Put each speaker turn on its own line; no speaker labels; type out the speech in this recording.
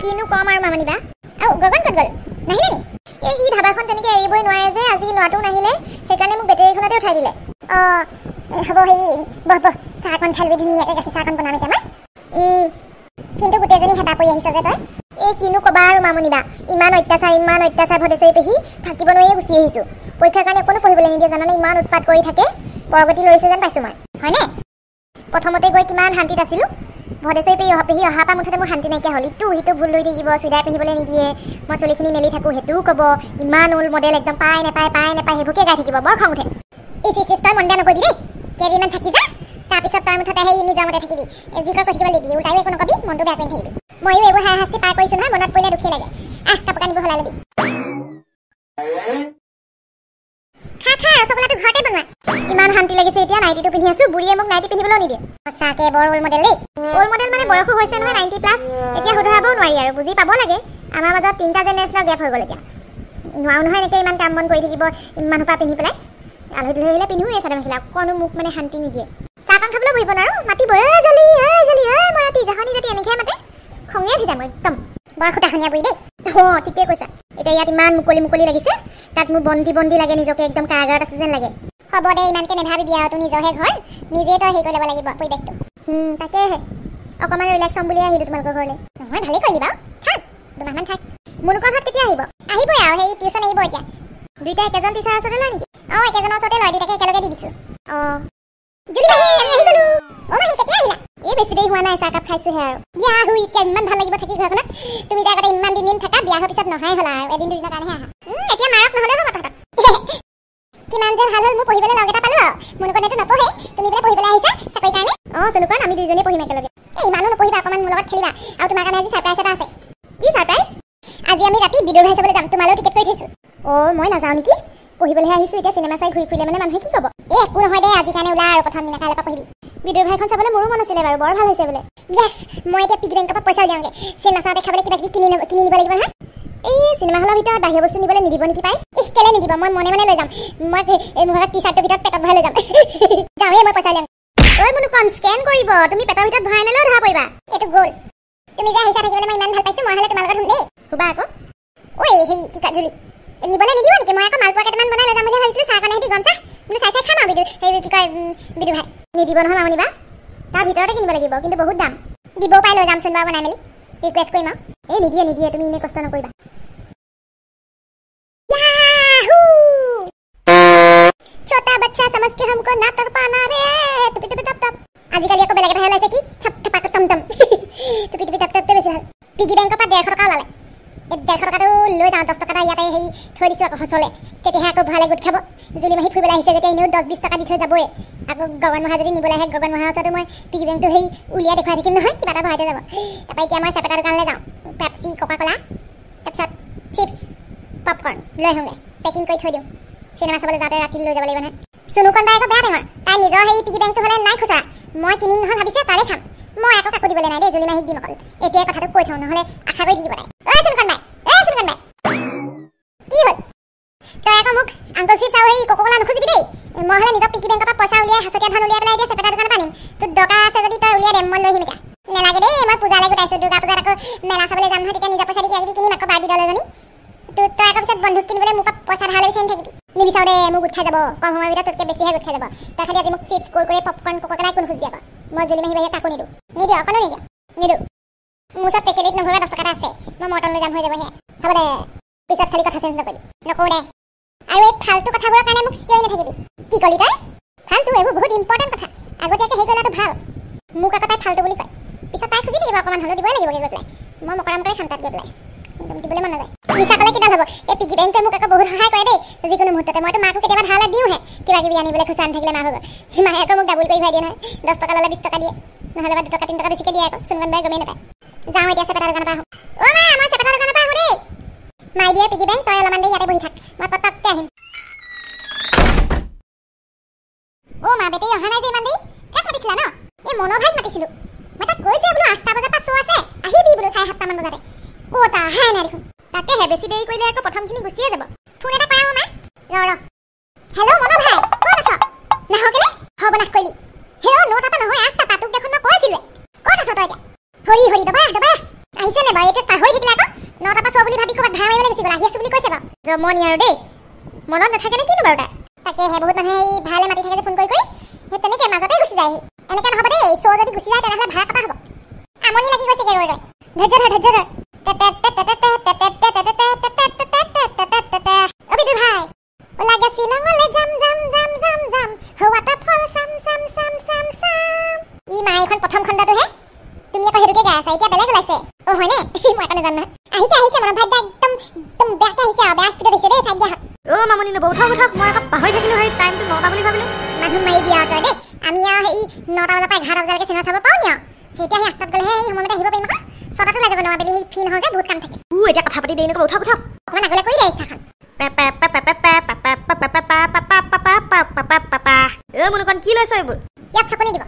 কিনো কম আৰু মামনিবা আৰু গগন ক'ত গ'ল নাহিলে নি এই সি ধাবাখন তেনেকৈ এৰিবই নোৱাৰে যে আজি ল'ৰাটো নাহিলে সেইকাৰণে মোক বেটেৰীখনতে উঠাই দিলে হ'ব হেৰি বহ চাহকণ খাই ল'বি ধুনীয়াকৈ গাখীৰ চাহকণ বনাম এতিয়া মই কিন্তু গোটেইজনী হেতা পৰি আহিছ যে তই এই কিনো ক'বা আৰু মামনিবা ইমান অত্যাচাৰ ভদেশ্বৰী পেহী থাকিব নোৱাৰিয়ে গুচি আহিছোঁ পৰীক্ষাৰ কাৰণে অকণো পঢ়িবলৈ নিদিয়ে জানানে ইমান উৎপাত কৰি থাকে পৰৱৰ্তী লৈছে যেন পাইছোঁ মই হয়নে প্ৰথমতে গৈ কিমান শান্তিত আছিলোঁ ভদেশ্বৰী পেহী অহাৰ পৰা মুঠতে মোৰ শান্তি নাইকিয়া হ'ল ইটো ভুল লৈ থাকিব চুইদাৰ পিন্ধিবলৈ নিদিয়ে মই চুলিখিনি মেলি থাকোঁ সেইটোও ক'ব ইমান ওল মডেল একদম পাই নাপায় সেইবোৰকে গাই থাকিব বৰ খং উঠে তই মন বেয়া নকৰিবি দেই কেইদিনমান থাকি যা তাৰপিছত তই মুঠতে সেই নিজৰ মতে থাকিবি যি কৈ থাকিব লাগিবি তাইও একো নকবি মনটো বেয়া কৰি থাকিবি ময়ো এইবোৰ হাই শাস্তি পাৰ কৰিছোঁ নহয় মনত পৰিলে দুখী লাগে কাপোৰ কানিবোৰ সলাই ল'বি খা ৰসগোল্লাটো ঘৰতে বনোৱা ইমান শান্তি লাগিছে এতিয়া নাইটিটো পিন্ধি আছোঁ বুঢ়ীয়ে মোক নাইটি পিন্ধিবলৈও নিদিয়ে সঁচাকৈ বৰ ওল মডেল দেই ওল মডেল মানে বয়সো হৈছে নহয় 90+ এতিয়া শুধৰাবও নোৱাৰি আৰু বুজি পাব লাগে আমাৰ মাজত 3টা জেনেৰেশ্যনৰ গেপ হৈ গ'ল এতিয়া নোৱাৰো নহয় এনেকৈ ইমান কাম বন কৰি থাকিব মানুহৰ পৰা পিন্ধি পেলাই আলহী দুলহী আহিলে পিন্ধোৱে চাদৰ মেখেলা অকণো মোক মানে শান্তি নিদিয়ে চাহকণ খাবলৈ বহিব নোৱাৰোঁ মাতিব জলি মই ৰাতি জাহনি যদি এনেকৈ মাতে খঙে উঠি যাম একদম বৰ খুটাখনীয়া বুঢ়ী দেই ঠিকেই কৈছা এতিয়া ইয়াত ইমান মুকলি লাগিছে তাত মোৰ বন্দী লাগে নিজকে একদম কাৰাগাৰত আছে যেন লাগে হ'ব দে ইমানকৈ নেভাবিবি আৰু তোৰ নিজৰহে ঘৰ নিজেই তই হেৰি কৰি ল'ব লাগিব পৰিৱেশটো তাকেহে অকণমান ৰিলেক্স হ'ম বুলি আহিলোঁ তোমালোকৰ ঘৰলৈ নহয় ভালেই কৰিলি বাৰু থাক 2 মাহমান থাক মুনুকৰ ঘৰত কেতিয়া আহিবই আৰু সেই টিউশ্যন আহিব এতিয়া দুইটা একেজন টিচাৰৰ ওচৰতে লয় নেকি একেজনৰ ওচৰতে লয় দুইটাকে একেলগে দি দিছোঁ এই বেছি দেৰি হোৱা নাই চাহকাপ খাইছোঁহে আৰু এতিয়া ইমান ভাল লাগিব থাকি ঘৰখনত তুমি যে আগতে ইমান দিন থাকা বিয়া হোৱাৰ পিছত নহাই হ'ল আৰু এদিন দুদিনৰ কাৰণেহে আহা এতিয়া মাৰক নহ'লেও হ'ব তাহাঁতক কিমান যে ভাল হ'ল মোৰ পঢ়িবলৈ লগ এটা পালোঁ আৰু মুনুকণেতো নপঢ়ে তুমি বোলে পঢ়িবলৈ আহিছা চাকৰিৰ কাৰণে চলুকণ আমি দুইজনীয়ে পঢ়িম একেলগে ইমানো নপঢ়িবা অকণমান মোৰ লগত খেলিবা আৰু তোমাৰ কাৰণে আজি ছাৰপ্ৰাইজ এটা আছে কি ছাৰপ্ৰাইজ আজি আমি ৰাতি বিদুৰ ভাই চাবলৈ যাম তোমালৈও টিকেট কৰি থৈছোঁ মই নাযাওঁ নেকি পঢ়িবলৈহে আহিছোঁ এতিয়া চিনেমা চাই ঘূৰি ফুৰিলে মানে মানুহে কি ক'ব একো নহয় দে আজি কাৰণে ওলা আৰু প্ৰথম দিনা কাইলৈ পৰা পঢ়িবি বিদুৰ ভাইখন চাবলৈ মোৰো মন আছিলে বাৰু বৰ ভাল হৈছে বোলে য়েছ মই এতিয়া পিগি বেংকৰ পৰা পইচা উলিয়াওঁগৈ চিনেমা চাওঁতে খাবলৈ কিবা কিবি কিনি নিব লাগিব নহয় এই চিনেমা হলৰ ভিতৰত বাহিৰৰ বস্তু নিবলৈ নিদিব নেকি পাই কেলৈ নিদিব মই মনে লৈ যাম মই মোৰ টি-চাৰ্টৰ ভিতৰত পেটত ভৰাই লৈ যাম যাওঁৱে মই পইচা উলিয়াম মোনো কম স্কেন কৰিব তুমি পেটৰ ভিতৰত ভৰাই নিলেও ধৰা পৰিবা এইটো গ'ল তুমি যে আহিছা থাকিবলৈ মই ইমান ভাল পাইছোঁ মই হ'লে তোমাৰ লগত শুন দেই শুবা আকৌ সেই কি কয় জুলি নিবলৈ নিদিব নেকি মই আকৌ মালপোৱা কেইটামান বনাই লৈ যাম বুলি ভাবিছিলোঁ চাহকণে সিহঁতি গম চাহ বোলো চাই খাম আৰু সেই কি কয় বিদুৰ ভাই নিদিব নহয় মামনিবা তাৰ ভিতৰতে কিনিব লাগিব কিন্তু বহুত দাম দিবও পাই লৈ যামচোন বাৰু বনাই মেলি ৰিকুৱেষ্ট কৰিম আৰু নিদিয়ে তুমি এনেই কষ্ট নকৰিবা छोटा बच्चा समझ के हमको ना कर पाना रे टुपी टप আজিকালি আকৌ বেলেগ এটা ওলাইছে কি ছপ টপাক টমটম টুপি টপ বেছি ভাল পিগি বেংকৰ পৰা 150 টকা ওলালে 150 টকাটো লৈ যাওঁ 10 টকা ইয়াতে সেই থৈ দিছোঁ আকৌ হচলে তেতিয়াহে আকৌ ভালে গোট খাব জুলি মাহী ফুৰিবলৈ আহিছে যেতিয়া এনেও 10-20 টকা দি থৈ যাবই আকৌ গগন মহা যদি নিবলৈ আহে গগন মহাৰ ওচৰতো মই পিগি বেংকটো সেই উলিয়াই দেখুৱাই থাকিম নহয় কিবা এটা ভৰাইতে যাব তাৰপৰা এতিয়া মই চেপেটা দোকানলৈ যাওঁ পেপচি কোকা কোলা তাৰপিছত চিপছ পপকৰ্ন লৈ আহোঁগৈ পেকিং কৰি থৈ দিওঁ চিনেমা চাবলৈ যাওঁতে ৰাতি লৈ যাব লাগিব নহয় চুনুকণ বাই আকৌ বেয়া টেঙৰ তাই নিজৰ সেই পিগি বেংকটো হ'লে নাই খুচৰা মই কিনিম নহয় ভাবিছে তাৰে খাম মই আকৌ কাকো দিবলৈ নাই দেই জুলি মাহীক দিম অকল এতিয়াই কথাটো কৈ থওঁ নহ'লে আশা কৰি থাকিব তাই চুনুকণ বাই কি হ'ল তই আকৌ মোক আংকল চিপছ আৰু সেই কোকা কোলা নুখুজিবি দেই মই হ'লে নিজৰ পিগি বেংকৰ পৰা পইচা উলিয়াই হাঁচতীয়া ধন উলিয়াই পেলাই এতিয়া চেপেটা দোকানৰ পৰা নিম তোৰ দৰকাৰ আছে যদি তই উলিয়াই দে মই লৈ আহিম এতিয়া নেলাগে দেই মই পূজালৈ গোটাইছোঁ দুৰ্গা পূজাত আকৌ মেলা চাবলৈ যাম নহয় তেতিয়া নিজৰ পইচা দি কিবা কিবি কিনিম আকৌ বাৰ্বি ডল এজনী তই আকৌ পিছত বন্ধুক কিনিবলৈ মোৰ পৰা পইচা ধাৰলৈ বিচাৰি থাকিবি নিবিচাৰো দে মোক গোট খাই যাব কম সময়ৰ ভিতৰত তোতকৈ বেছিহে গোট খাই যাব তই খালি আজি মোক চিপছ কুৰকুৰে পপকৰ্ন কোকা কোলা কোনো খুজিবি আকৌ মই জুলি মাহী বাহিৰে কাকো নিদিওঁ অকণো নিদিওঁ মোৰ ওচৰত টেকেলিত নহ'লে 10 টকা এটা আছে মই মৰ্টনলৈ যাম হৈ যাব সেয়া হ'ব দে পিছত খালি কথা চেঞ্জ নকৰিবি নকৰোঁ দে আৰু এই ফাল্টু কথাবোৰৰ কাৰণে মোক চিঞৰি নাথাকিবি কি ক'লি তই ফাল্টু এইবোৰ বহুত ইম্পৰ্টেণ্ট কথা আগতীয়াকৈ হেৰি কৰিলাটো ভাল মোক আকৌ তাই ফাল্টু বুলি কয় পিছত তাই খুজি থাকিব অকণমান হ'লেও দিবই লাগিবগৈ গৈ পেলাই মই মকৰাম কৰি খাম তাত গৈ পেলাই দিবলৈ মন নাযায় মিছা ক'লে কিডাল হ'ব এই পিগি বেংকটোৱে মোক আকৌ বহুত সহায় কৰে দেই যিকোনো মুহূৰ্ততে মইতো মাকো কেতিয়াবা ধাৰলৈ দিওঁহে কিবা কিবি আনিবলৈ খুচৰা নাথাকিলে মা হৈ গ'ল মায়ে আকৌ মোক ডাবুল কৰি ভৰাই দিয়ে নহয় 10 টকা ল'লে 20 টকা দিয়ে নহ'লে বা 2 টকা 3 টকা বেছিকৈ দিয়ে আকৌ চুনকণ বাই গমেই নাপায় যাওঁ এতিয়া চেপেটা দোকানৰ পৰা আহোঁ মা মই চেপেটা দোকানৰ পৰা আহোঁ দেই মাই দিয়ে পিগি বেংক তই অলপমান দেৰি ইয়াতে বহি থাক মই পটককৈ আহিম মা বেটেৰী অহা নাই যে ইমান দেৰি কাক মাতিছিলা ন এই মনৰ ভাইক মাতিছিলোঁ মই তাক কৈছোঁ বোলো 8টা বজাৰ পৰা শ্ব' আছে আহিবি বোলো 7:30মান বজাতে তা আহাই নাই দেখোন তাকেহে বেছি দেৰি কৰিলে আকৌ প্ৰথমখিনি গুচিয়ে যাব ফোন এটা কৰা মা ৰ হেল্ল' মনৰ ভাই ক'ত আছ নাহকেলে সৰ্বনাশ কৰিলি হেৰ 9টাতে নহয় 8টাত তোক দেখোন মই কৈছিলোঁ ক'ত আছ তই এতিয়া হৰি দবা আহিছে নে বাৰু? এইটো পাহৰি থাকিলে আকৌ 9টা পৰা 6 বুলি ভাবি ক'ৰবাত ভাড়া মাৰিবলৈ গুচি গ'ল। আহি আছো বুলি কৈছে বাৰু। জমনি আৰু দেই, মনত নাথাকে নে কিনো বাৰু তাই? তাকেহে বহুত মানুহে এই ভাড়ালৈ মাতি থাকে যে ফোন কৰি কৰি, সেই তেনেকৈ মাজতেই গুচি যায়। এনেকৈ নহ'ব দেই, শ্ব' যদি গুচি যায় তেনেহ'লে ভাড়া কটা হ'ব। আমনি লাগি গৈছেগৈ ৰৈ ৰৈ। ধৈৰ্য ধৰ, ধৈৰ্য ধৰ। অবিদুৰ ভাই ওলা গে শ্বিলঙলৈ যাম যাম যাম যাম যাম, ৱাটাৰফল চাম চাম চাম চাম চাম। ই মা, এইখন প্ৰথম খণ্ডটোহে, তুমি আকৌ সেইটোকে গাই আছা। এতিয়া বেলেগ ওলাইছে। অ হয়নে? মই আকৌ নাজানো নহয়। আহিছে আহিছে, মনত ভাই একদম একদম বেয়াকৈ আহিছে আৰু বেয়া স্পীডত আহিছে দেই। চাই দিয়া
অ মামনি নব, উঠক উঠক, মই আকৌ পাহৰি থাকিলো। সেই টাইমটো 9টা বুলি ভাবিলো।
মানুহ মাৰি দিয়া তই দেই। আমি আৰু সেই 9টা বজাৰ পৰা 11টা বজালৈকে চিনেমা চাব পাওঁ নি আৰু? এতিয়া সেই 8টাত গ'লেহে সেই সময়মতে আহিব পাৰিম আকৌ। 6টাতো ওলাই যাব নোৱাৰা বেলি, সেই ফ্ৰী নহওঁ যে, বহুত কাম থাকে।
এতিয়া কথা পাতি দেৰি নকৰিব, উঠক উঠক।
অকণমান আগলৈ কৰি দে ইচ্ছাখন।
মুনুখন কি লৈছ এইবোৰ?
ইয়াত চকু নিদিব।